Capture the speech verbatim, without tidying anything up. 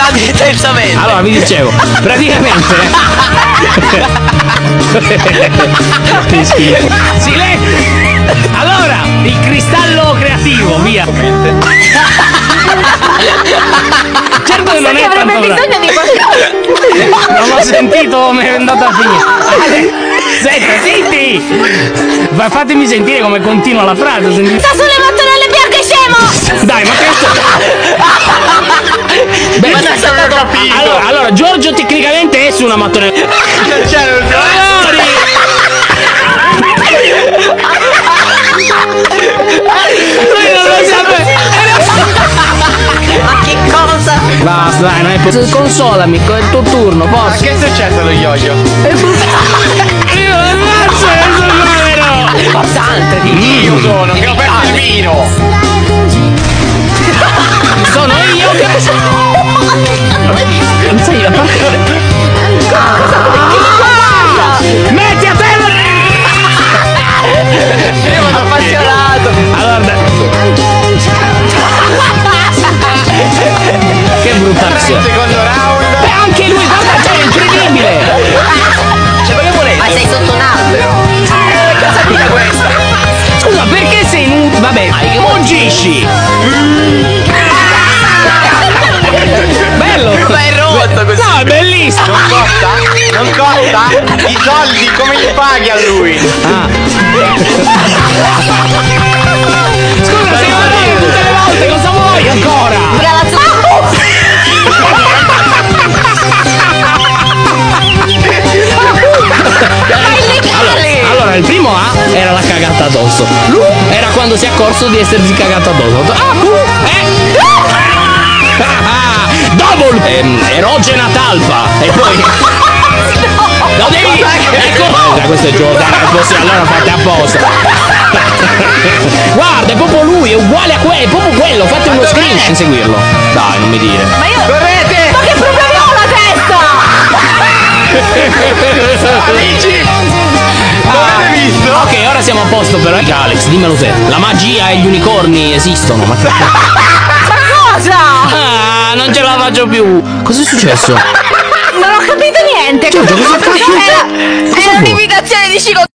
intensamente. Allora vi dicevo, praticamente silenzio. Allora, il cristallo creativo, via. Certo che non è tanto bravo. bisogno di qualcosa. Non ho sentito come è andato a finire. Senta, zitti! Ma fatemi sentire come continua la frase. Sentite. Sta sulle mattonelle bianche, scemo! Dai, ma che sto... Beh, Ma non avevo capito. Allora, allora, Giorgio tecnicamente è su una mattonella. Non c'era un Lui non lo sapeva. Ma che cosa? Basta, dai, non è possibile. Consolami, è il tuo turno, Ma posso? che è successo allo yo-yo? Io ammazzo questo povero! Importante, io sono, che ho perso il vino! Sono io che... Non sei la parte... Metti a terra! Io mi sono appassionato! Allora... Che brutta azione! Secondo round! Beh, anche lui, guarda, cioè, è incredibile! Cioè, ma che volete? Ma sei sotto un albero. Eh, cosa mica questa? Scusa, perché sei in... Vabbè, mugisci! Bello! Ma è rotto così! No, è bellissimo! Non costa? Non costa? I soldi come li paghi a lui? Ah. Scusa, sei valore tutte le volte, cosa vuoi ancora? Allora, allora, il primo A era la cagata addosso. L'U era quando si è accorso di essersi cagato addosso. Ah, U, eh. Ah, double ehm, erogena talpa. E poi lo devi. Ecco. Eh, questo è Giordano, è possibile, allora fate apposta. Guarda, è proprio lui, è uguale a quello, è proprio quello, fate uno screen e seguirlo. Dai, non mi dire. Ma io... Correte! Ma che problema ho la testa! Amici! Ah, L'avete visto? ok, ora siamo a posto però. Alex, dimmelo te. La magia e gli unicorni esistono, ma... Ma cosa? Ah, non ce la faccio più. Cos'è successo? Non ho capito niente. Giorgio, cosa cazzo? Era, Cosa era vuoi? un'imitazione di Cico